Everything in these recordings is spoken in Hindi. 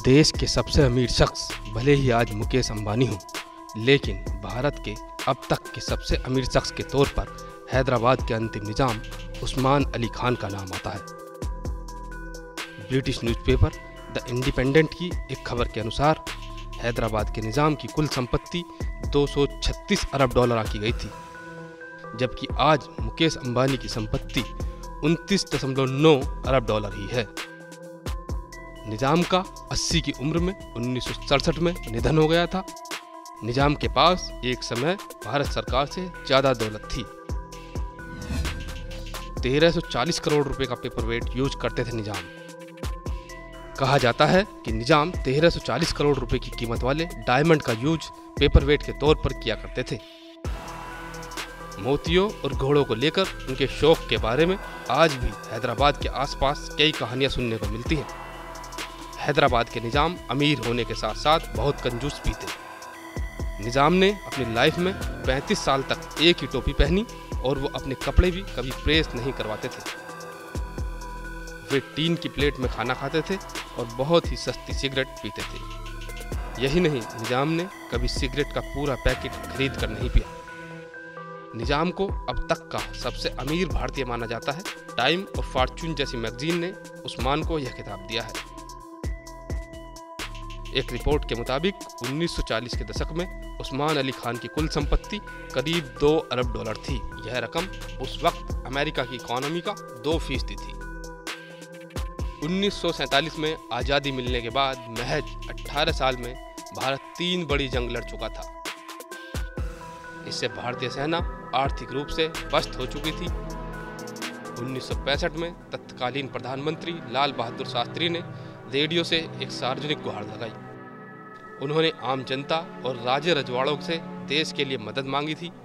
देश के सबसे अमीर शख्स भले ही आज मुकेश अंबानी हों, लेकिन भारत के अब तक के सबसे अमीर शख्स के तौर पर हैदराबाद के अंतिम निजाम उस्मान अली खान का नाम आता है। ब्रिटिश न्यूज़पेपर द इंडिपेंडेंट की एक खबर के अनुसार हैदराबाद के निजाम की कुल संपत्ति 236 अरब डॉलर आंकी गई थी, जबकि आज मुकेश अंबानी की संपत्ति 29.9 अरब डॉलर ही है। निजाम का 80 की उम्र में 1967 में निधन हो गया था। निजाम के पास एक समय भारत सरकार से ज़्यादा दौलत थी। 1340 करोड़ रुपए का पेपरवेट यूज करते थे निजाम। कहा जाता है कि निजाम 1340 करोड़ रुपए की कीमत वाले डायमंड का यूज पेपरवेट के तौर पर किया करते थे। मोतियों और घोड़ों को लेकर उनके शौक के बारे में आज भी हैदराबाद के आसपास कई कहानियां सुनने को मिलती हैं। हैदराबाद के निजाम अमीर होने के साथ साथ बहुत कंजूस भी थे। निजाम ने अपनी लाइफ में 35 साल तक एक ही टोपी पहनी और वो अपने कपड़े भी कभी प्रेस नहीं करवाते थे। वे टीन की प्लेट में खाना खाते थे और बहुत ही सस्ती सिगरेट पीते थे। यही नहीं, निजाम ने कभी सिगरेट का पूरा पैकेट खरीद कर नहीं पिया। निजाम को अब तक का सबसे अमीर भारतीय माना जाता है। टाइम और फॉर्च्यून जैसी मैगजीन ने उस्मान को यह खिताब दिया है। एक रिपोर्ट के मुताबिक 1940 के दशक में उस्मान अली खान की कुल संपत्ति करीब 2 अरब डॉलर थी। यह रकम उस वक्त अमेरिका की इकोनॉमी का 2% थी। 1947 में आज़ादी मिलने के बाद महज 18 साल में भारत 3 बड़ी जंग लड़ चुका था। इससे भारतीय सेना आर्थिक रूप से पस्त हो चुकी थी। 1965 में तत्कालीन प्रधानमंत्री लाल बहादुर शास्त्री ने रेडियो से एक सार्वजनिक गुहार लगाई। उन्होंने आम जनता और राजे रजवाड़ों से देश के लिए मदद मांगी थी।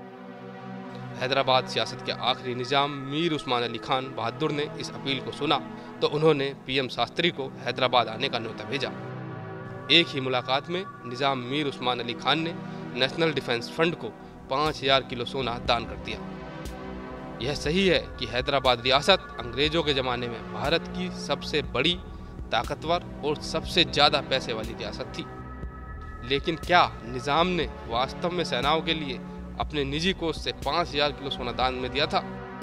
हैदराबाद सियासत के आखिरी निजाम मीर उस्मान अली खान बहादुर ने इस अपील को सुना तो उन्होंने पीएम शास्त्री को हैदराबाद आने का न्योता भेजा। एक ही मुलाकात में निजाम मीर उस्मान अली खान ने नेशनल डिफेंस फंड को 5000 किलो सोना दान कर दिया। यह सही है कि हैदराबाद रियासत अंग्रेजों के ज़माने में भारत की सबसे बड़ी, ताकतवर और सबसे ज़्यादा पैसे वाली रियासत थी। लेकिन क्या निजाम ने वास्तव में सेनाओं के लिए अपने निजी कोष से 5000 किलो सोना दान में दिया था?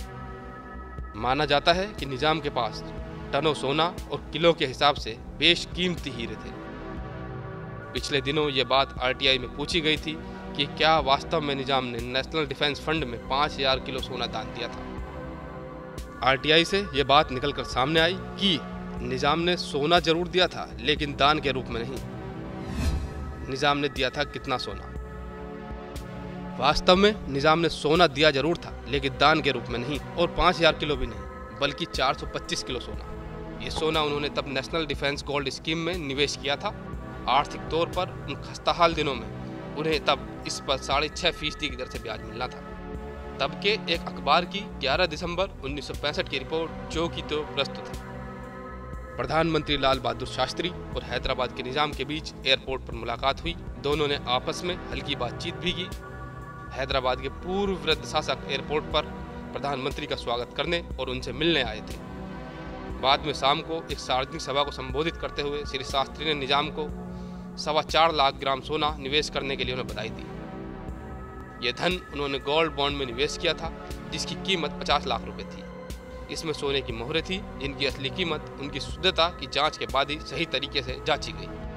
माना जाता है कि निजाम के पास टनों सोना और किलो के हिसाब से बेशकीमती हीरे थे। पिछले दिनों ये बात आरटीआई में पूछी गई थी कि क्या वास्तव में निजाम ने नेशनल डिफेंस फंड में 5000 किलो सोना दान दिया था। आरटीआई से ये बात निकलकर सामने आई कि निजाम ने सोना जरूर दिया था, लेकिन दान के रूप में नहीं। निजाम ने दिया था कितना सोना? वास्तव में निजाम ने सोना दिया जरूर था, लेकिन दान के रूप में नहीं, और 5000 किलो भी नहीं, बल्कि 425 किलो सोना। ये सोना उन्होंने तब नेशनल डिफेंस गोल्ड स्कीम में निवेश किया था। आर्थिक तौर पर उन खस्ताहाल दिनों में उन्हें तब इस पर 6.5% की दर से ब्याज मिलना था। तब के एक अखबार की 11 दिसंबर 1965 की रिपोर्ट जो कि तो प्रस्तुत है। प्रधानमंत्री लाल बहादुर शास्त्री और हैदराबाद के निजाम के बीच एयरपोर्ट पर मुलाकात हुई। दोनों ने आपस में हल्की बातचीत भी की। हैदराबाद के पूर्व वृद्ध शासक एयरपोर्ट पर प्रधानमंत्री का स्वागत करने और उनसे मिलने आए थे। बाद में शाम को एक सार्वजनिक सभा को संबोधित करते हुए श्री शास्त्री ने निजाम को 4.25 लाख ग्राम सोना निवेश करने के लिए उन्हें बधाई दी। यह धन उन्होंने गोल्ड बॉन्ड में निवेश किया था, जिसकी कीमत 50 लाख रुपए थी। इसमें सोने की मोहरें थी, जिनकी असली कीमत उनकी शुद्धता की जांच के बाद ही सही तरीके से जांची गई।